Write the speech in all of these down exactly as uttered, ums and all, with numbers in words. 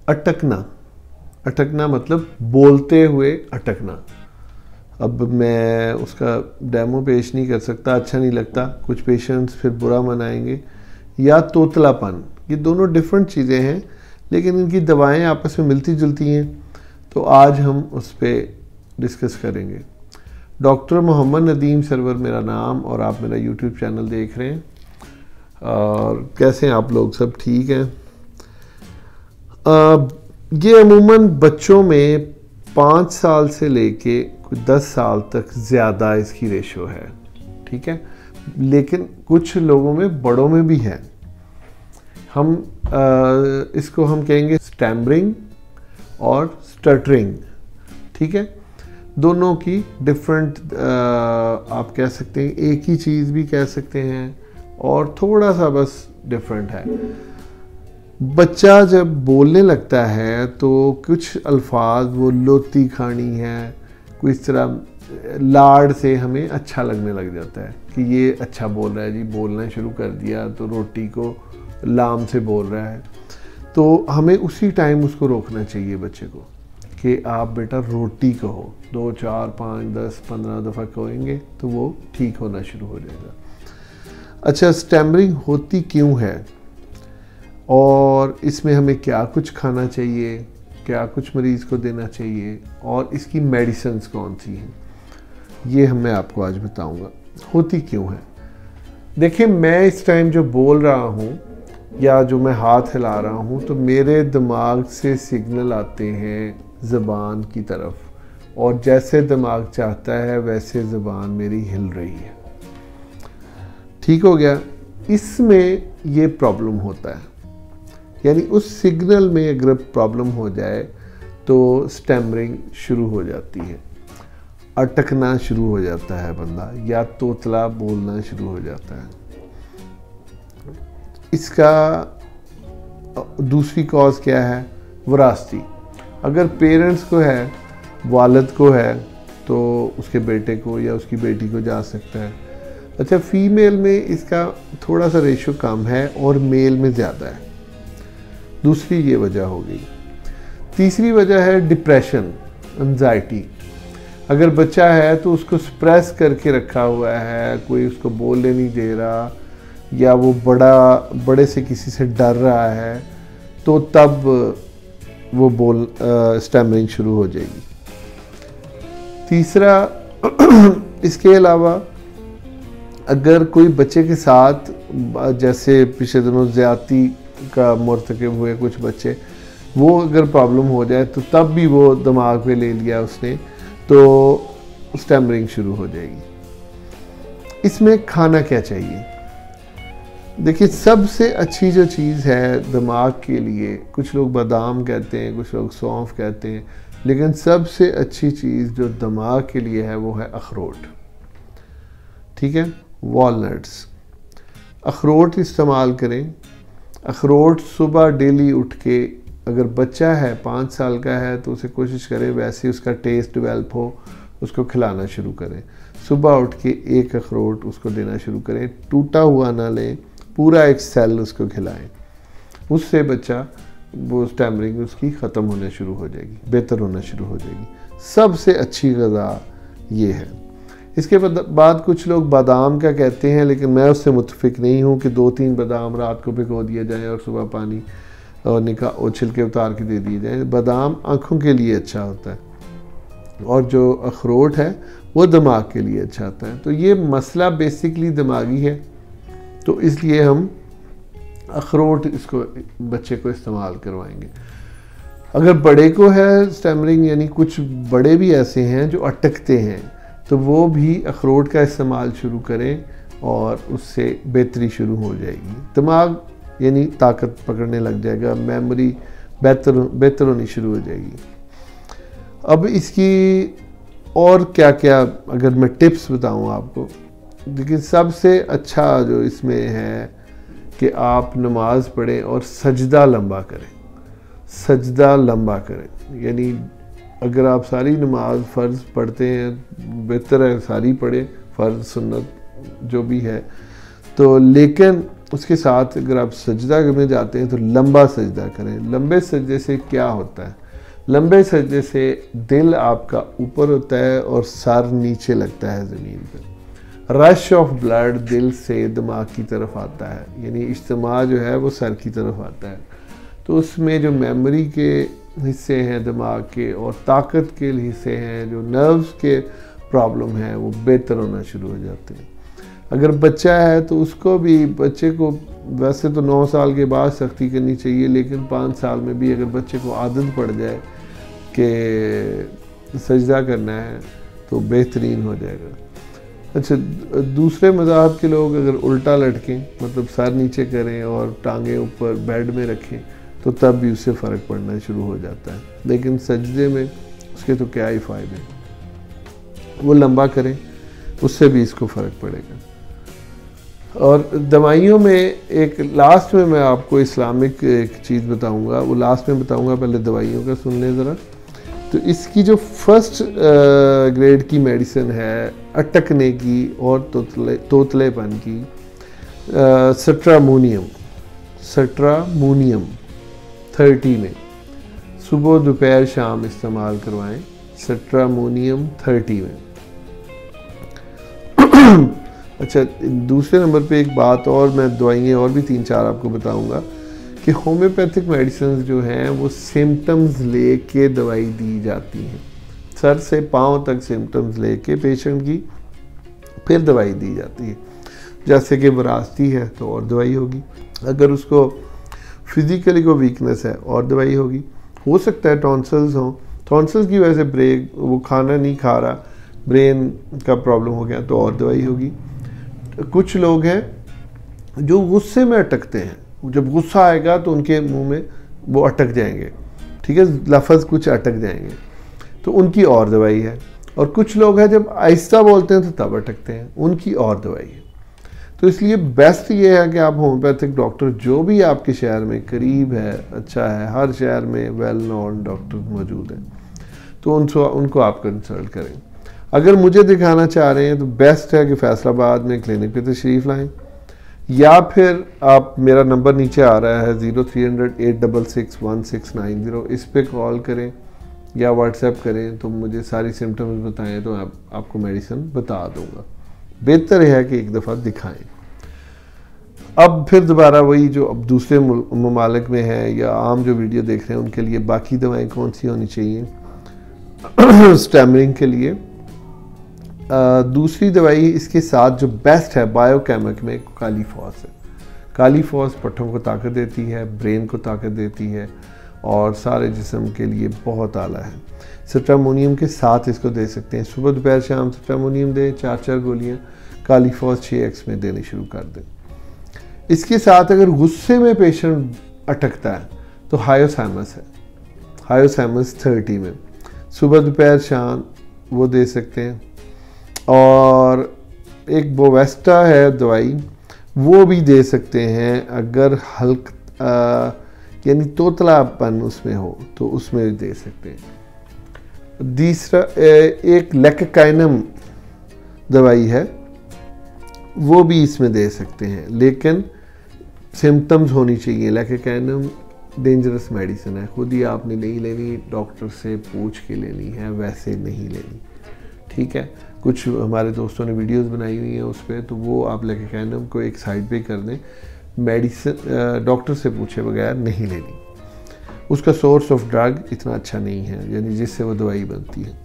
अटकना, अटकना मतलब बोलते हुए अटकना। अब मैं उसका डेमो पेश नहीं कर सकता, अच्छा नहीं लगता, कुछ पेशेंट्स फिर बुरा मनाएंगे। या तोतलापन, ये दोनों डिफरेंट चीज़ें हैं लेकिन इनकी दवाएं आपस में मिलती जुलती हैं, तो आज हम उस पर डिस्कस करेंगे। डॉक्टर मोहम्मद नदीम सरवर मेरा नाम, और आप मेरा यूट्यूब चैनल देख रहे हैं। और कैसे हैं आप लोग, सब ठीक हैं? आ, ये अमूमन बच्चों में पाँच साल से लेके कुछ दस साल तक ज़्यादा इसकी रेशो है, ठीक है, लेकिन कुछ लोगों में बड़ों में भी है। हम आ, इसको हम कहेंगे स्टैमरिंग और स्टटरिंग, ठीक है। दोनों की डिफरेंट, आप कह सकते हैं एक ही चीज़ भी कह सकते हैं और थोड़ा सा बस डिफरेंट है। बच्चा जब बोलने लगता है तो कुछ अल्फाज वो लोती खानी है, कोई इस तरह लाड़ से हमें अच्छा लगने लग जाता है कि ये अच्छा बोल रहा है जी, बोलना शुरू कर दिया तो रोटी को लाम से बोल रहा है। तो हमें उसी टाइम उसको रोकना चाहिए बच्चे को कि आप बेटा रोटी कहो, दो चार पाँच दस पंद्रह दफ़ा कहेंगे तो वो ठीक होना शुरू हो जाएगा। अच्छा, स्टैमरिंग होती क्यों है और इसमें हमें क्या कुछ खाना चाहिए, क्या कुछ मरीज़ को देना चाहिए और इसकी मेडिसिन्स कौन सी हैं, ये हम मैं आपको आज बताऊंगा। होती क्यों है, देखिए मैं इस टाइम जो बोल रहा हूँ या जो मैं हाथ हिला रहा हूँ तो मेरे दिमाग से सिग्नल आते हैं ज़बान की तरफ, और जैसे दिमाग चाहता है वैसे ज़बान मेरी हिल रही है। ठीक हो गया, इसमें ये प्रॉब्लम होता है, यानी उस सिग्नल में अगर प्रॉब्लम हो जाए तो स्टैमरिंग शुरू हो जाती है, अटकना शुरू हो जाता है बंदा, या तोतला बोलना शुरू हो जाता है। इसका दूसरी कॉज क्या है, विरासती। अगर पेरेंट्स को है, वालिद को है, तो उसके बेटे को या उसकी बेटी को जा सकता है। अच्छा, फीमेल में इसका थोड़ा सा रेशो कम है और मेल में ज़्यादा है। दूसरी ये वजह हो गई। तीसरी वजह है डिप्रेशन, एंजाइटी। अगर बच्चा है तो उसको सप्रेस करके रखा हुआ है, कोई उसको बोलने नहीं दे रहा, या वो बड़ा बड़े से किसी से डर रहा है, तो तब वो बोल स्टैमरिंग शुरू हो जाएगी। तीसरा, इसके अलावा अगर कोई बच्चे के साथ, जैसे पिछले दिनों ज़्यादती का मुर्तकब हुए कुछ बच्चे, वो अगर प्रॉब्लम हो जाए तो तब भी वो दिमाग पे ले लिया उसने, तो स्टैमरिंग शुरू हो जाएगी। इसमें खाना क्या चाहिए, देखिए सबसे अच्छी जो चीज़ है दिमाग के लिए, कुछ लोग बादाम कहते हैं, कुछ लोग सौंफ कहते हैं, लेकिन सबसे अच्छी चीज़ जो दिमाग के लिए है वो है अखरोट, ठीक है, वॉलनट्स। अखरोट इस्तेमाल करें। अखरोट सुबह डेली उठ के, अगर बच्चा है पाँच साल का है तो उसे कोशिश करें वैसे उसका टेस्ट डेवलप हो, उसको खिलाना शुरू करें। सुबह उठ के एक अखरोट उसको देना शुरू करें, टूटा हुआ ना लें, पूरा एक सेल उसको खिलाएं। उससे बच्चा, वो स्टैमरिंग उसकी ख़त्म होने शुरू हो जाएगी, बेहतर होना शुरू हो जाएगी। सबसे अच्छी ग़िज़ा ये है। इसके बाद कुछ लोग बादाम का कहते हैं, लेकिन मैं उससे मुतफिक नहीं हूँ कि दो तीन बादाम रात को भिगो दिए जाएँ और सुबह पानी और निका और छिलके उतार के दे दिए जाएँ। बादाम आँखों के लिए अच्छा होता है और जो अखरोट है वो दिमाग के लिए अच्छा होता है। तो ये मसला बेसिकली दिमागी है, तो इसलिए हम अखरोट इसको बच्चे को इस्तेमाल करवाएंगे। अगर बड़े को है स्टैमरिंग, यानी कुछ बड़े भी ऐसे हैं जो अटकते हैं, तो वो भी अखरोट का इस्तेमाल शुरू करें और उससे बेहतरी शुरू हो जाएगी। दिमाग यानी ताकत पकड़ने लग जाएगा, मेमोरी बेहतर बेहतर होनी शुरू हो जाएगी। अब इसकी और क्या क्या अगर मैं टिप्स बताऊं आपको, लेकिन सबसे अच्छा जो इसमें है कि आप नमाज पढ़ें और सजदा लंबा करें। सजदा लंबा करें, यानी अगर आप सारी नमाज फ़र्ज़ पढ़ते हैं, बेहतर है सारी पढ़ें, फ़र्ज़ सुन्नत जो भी है, तो लेकिन उसके साथ अगर आप सजदा करने जाते हैं तो लंबा सजदा करें। लंबे सजदे से क्या होता है, लंबे सजदे से दिल आपका ऊपर होता है और सर नीचे लगता है ज़मीन पर। रश ऑफ ब्लड दिल से दिमाग की तरफ आता है, यानी इज्तिमा जो है वो सर की तरफ आता है। तो उसमें जो मेमोरी के हिस्से हैं दिमाग के और ताकत के हिस्से हैं, जो नर्व्स के प्रॉब्लम हैं, वो बेहतर होना शुरू हो जाते हैं। अगर बच्चा है तो उसको भी, बच्चे को वैसे तो नौ साल के बाद सख्ती करनी चाहिए, लेकिन पाँच साल में भी अगर बच्चे को आदत पड़ जाए कि सजदा करना है तो बेहतरीन हो जाएगा। अच्छा, दूसरे मज़हब के लोग अगर उल्टा लटकें, मतलब सर नीचे करें और टांगें ऊपर बेड में रखें, तो तब भी उससे फ़र्क पड़ना शुरू हो जाता है। लेकिन सजदे में उसके तो क्या ही फ़ायदे, वो लंबा करें, उससे भी इसको फ़र्क पड़ेगा। और दवाइयों में एक लास्ट में मैं आपको इस्लामिक एक चीज़ बताऊंगा, वो लास्ट में बताऊंगा, पहले दवाइयों का सुन लें ज़रा। तो इसकी जो फर्स्ट ग्रेड की मेडिसिन है अटकने की और तोतले तोतलेपन की, सट्रामोनियम, सट्रामोनियम थर्टी में सुबह दोपहर शाम इस्तेमाल करवाएं, सट्रामोनियम थर्टी में। अच्छा, दूसरे नंबर पे एक बात और, मैं दवाइयाँ और भी तीन चार आपको बताऊंगा कि होम्योपैथिक मेडिसिन जो हैं वो सिम्टम्स लेके दवाई दी जाती हैं। सर से पाँव तक सिम्टम्स लेके पेशेंट की फिर दवाई दी जाती है। जैसे कि विरासती है तो और दवाई होगी, अगर उसको फिज़िकली को वीकनेस है और दवाई होगी, हो सकता है टॉन्सिल्स हों, टॉन्सिल्स की वजह से ब्रेक वो खाना नहीं खा रहा, ब्रेन का प्रॉब्लम हो गया तो और दवाई होगी। कुछ लोग हैं जो गुस्से में अटकते हैं, जब गुस्सा आएगा तो उनके मुंह में वो अटक जाएंगे, ठीक है, लफ्ज़ कुछ अटक जाएंगे, तो उनकी और दवाई है। और कुछ लोग हैं जब आहिस्ता बोलते हैं तो तब अटकते हैं, उनकी और दवाई है। तो इसलिए बेस्ट ये है कि आप होम्योपैथिक डॉक्टर जो भी आपके शहर में करीब है, अच्छा है, हर शहर में वेल नोन डॉक्टर मौजूद हैं, तो उनको उनको आप कंसल्ट करें। अगर मुझे दिखाना चाह रहे हैं तो बेस्ट है कि फैसलाबाद में क्लिनिक पे तशरीफ़ लाएं, या फिर आप, मेरा नंबर नीचे आ रहा है zero three hundred eight double six one six nine zero, इस पर कॉल करें या व्हाट्सएप करें, तो मुझे सारी सिम्टम्स बताएं तो आप, आपको मेडिसिन बता दूंगा। बेहतर है कि एक दफ़ा दिखाएं। अब फिर दोबारा वही जो अब दूसरे ममालिक में है या आम जो वीडियो देख रहे हैं उनके लिए बाकी दवाएँ कौन सी होनी चाहिए स्टैमरिंग के लिए। Uh, दूसरी दवाई इसके साथ जो बेस्ट है बायोकेमिक में कालीफॉस है। कालीफॉस पट्ठों को ताकत देती है, ब्रेन को ताकत देती है और सारे जिस्म के लिए बहुत आला है। सट्रामोनियम के साथ इसको दे सकते हैं, सुबह दोपहर शाम सट्रामोनियम दें, चार चार गोलियां, कालीफॉस छः एक्स में देनी शुरू कर दें। इसके साथ अगर गुस्से में पेशेंट अटकता है तो हायोसैमस है, हायोसैमस थर्टी में सुबह दोपहर शाम वो दे सकते हैं। और एक बोवेस्टा है दवाई, वो भी दे सकते हैं अगर हल्क यानी तोतलापन उसमें हो तो उसमें भी दे सकते हैं। तीसरा एक लेकाकाइनम दवाई है, वो भी इसमें दे सकते हैं, लेकिन सिम्टम्स होनी चाहिए। लेकाकाइनम डेंजरस मेडिसिन है, खुद ही आपने नहीं लेनी, डॉक्टर से पूछ के लेनी है, वैसे नहीं लेनी, ठीक है। कुछ हमारे दोस्तों ने वीडियोस बनाई हुई हैं उस पर, तो वो आप लेकाकाइनम को एक साइड पे कर दें, मेडिसिन डॉक्टर से पूछे बगैर नहीं लेनी। उसका सोर्स ऑफ ड्रग इतना अच्छा नहीं है, यानी जिससे वो दवाई बनती है।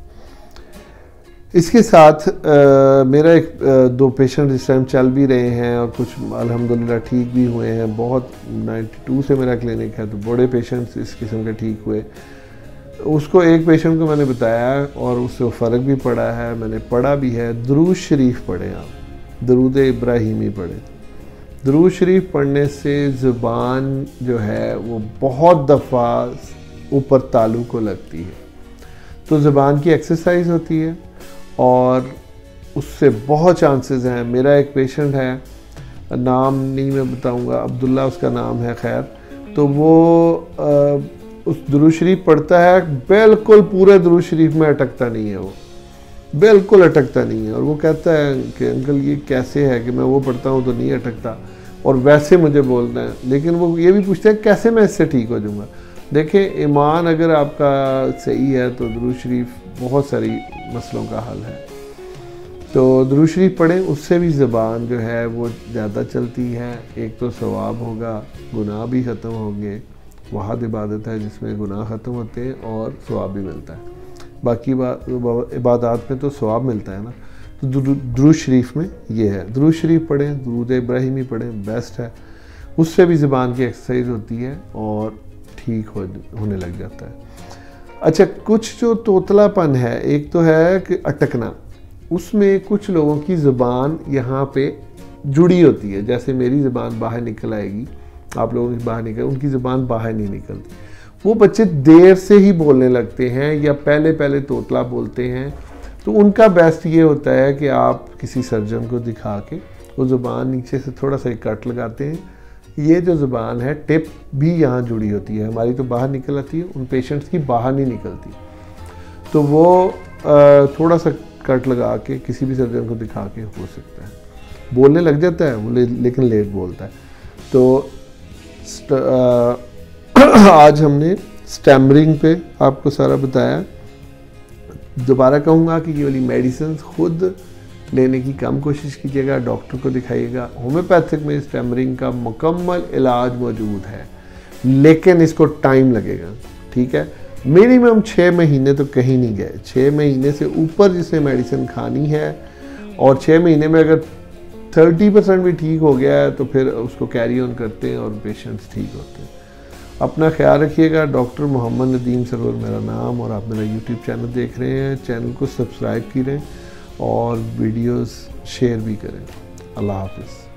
इसके साथ आ, मेरा एक आ, दो पेशेंट इस टाइम चल भी रहे हैं और कुछ अल्हम्दुलिल्लाह ठीक भी हुए हैं। बहुत बानवे से मेरा क्लिनिक है, तो बड़े पेशेंट्स इस किस्म के ठीक हुए। उसको एक पेशेंट को मैंने बताया और उससे फ़र्क भी पड़ा है, मैंने पढ़ा भी है। दरूद शरीफ पढ़ें आप, दरूद इब्राहिमी पढ़ें। दरूद शरीफ पढ़ने से ज़ुबान जो है वो बहुत दफ़ा ऊपर तालु को लगती है, तो ज़ुबान की एक्सरसाइज होती है और उससे बहुत चांसेस हैं। मेरा एक पेशेंट है, नाम नहीं मैं बताऊंगा, अब्दुल्ला उसका नाम है, खैर, तो वो आ, उस दुरूद शरीफ पढ़ता है, बिल्कुल पूरे दुरूद शरीफ में अटकता नहीं है, वो बिल्कुल अटकता नहीं है। और वो कहता है कि अंकल ये कैसे है कि मैं वो पढ़ता हूँ तो नहीं अटकता। और वैसे मुझे बोलना है, लेकिन वो ये भी पूछते हैं कैसे मैं इससे ठीक हो जाऊँगा। देखें, ईमान अगर आपका सही है तो दुरूद शरीफ बहुत सारी मसलों का हल है। तो दुरूद शरीफ पढ़ें, उससे भी ज़बान जो है वो ज़्यादा चलती है। एक तो सवाब होगा, गुनाह भी ख़त्म होंगे। वहाद इबादत है जिसमें गुनाह ख़त्म होते हैं और सवाब भी मिलता है। बाकी इबादत में तो सवाब मिलता है ना, तो दुरूद शरीफ में ये है। दुरूद शरीफ पढ़ें, दुरूद इब्राहिमी पढ़ें, बेस्ट है। उससे भी ज़बान की एक्सरसाइज होती है और ठीक हो होने लग जाता है। अच्छा, कुछ जो तोतलापन है, एक तो है कि अटकना, उसमें कुछ लोगों की ज़बान यहाँ पे जुड़ी होती है। जैसे मेरी ज़बान बाहर निकल आएगी, आप लोगों की बाहर निकल, उनकी ज़बान बाहर नहीं निकलती। वो बच्चे देर से ही बोलने लगते हैं या पहले पहले तोतला बोलते हैं, तो उनका बेस्ट ये होता है कि आप किसी सर्जन को दिखा के वो ज़ुबान नीचे से थोड़ा सा कट लगाते हैं। ये जो ज़ुबान है, टिप भी यहाँ जुड़ी होती है, हमारी तो बाहर निकल आती है, उन पेशेंट्स की बाहर नहीं निकलती। तो वो थोड़ा सा कट लगा के किसी भी सर्जन को दिखा के हो सकता है, बोलने लग जाता है वो, लेकिन लेट बोलता है। तो आज हमने स्टैमरिंग पे आपको सारा बताया। दोबारा कहूँगा कि ये वाली मेडिसिन खुद लेने की कम कोशिश कीजिएगा, डॉक्टर को दिखाइएगा। होम्योपैथिक में स्टैमरिंग का मुकम्मल इलाज मौजूद है, लेकिन इसको टाइम लगेगा, ठीक है। मिनिमम छः महीने तो कहीं नहीं गए। छः महीने से ऊपर जिसने मेडिसिन खानी है और छः महीने में अगर थर्टी परसेंट भी ठीक हो गया है तो फिर उसको कैरी ऑन करते हैं और पेशेंट्स ठीक होते हैं। अपना ख्याल रखिएगा। डॉक्टर मोहम्मद नदीम सरवर मेरा नाम, और आप मेरा यूट्यूब चैनल देख रहे हैं। चैनल को सब्सक्राइब करें और वीडियोस शेयर भी करें। अल्लाह हाफ़िज़।